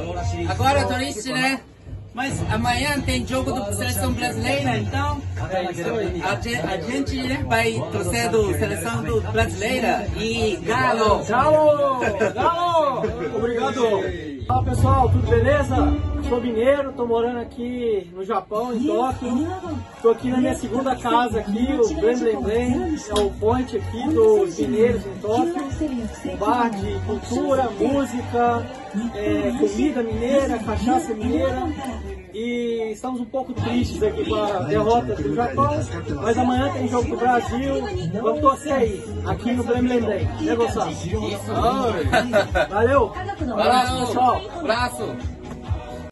Agora eu tô triste, né? Mas amanhã tem jogo da seleção brasileira, então a gente né, vai torcer do seleção brasileira e Galo! Galo! Galo! Obrigado! Fala pessoal, tudo beleza? Sou mineiro, tô morando aqui no Japão, em Tóquio. Tô aqui na minha segunda casa aqui, o Blem Blem Blem, é o point aqui dos mineiros em Tóquio. Um bar de cultura, música, comida mineira, cachaça mineira. E estamos um pouco tristes aqui com a derrota do Japão, mas amanhã tem jogo do Brasil. Vamos torcer aí, aqui no Blem Blem Blem. Né, Gonçalo? Valeu! Valeu, pessoal! abraço!